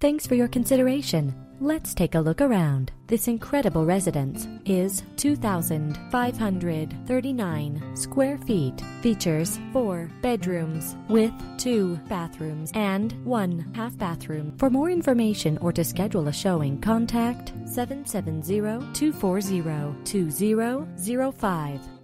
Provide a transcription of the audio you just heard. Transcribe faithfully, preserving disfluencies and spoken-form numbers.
Thanks for your consideration. Let's take a look around. This incredible residence is two thousand five hundred thirty-nine square feet. Features four bedrooms with two bathrooms and one half bathroom. For more information or to schedule a showing, contact seven seven zero, two four zero, two zero zero five.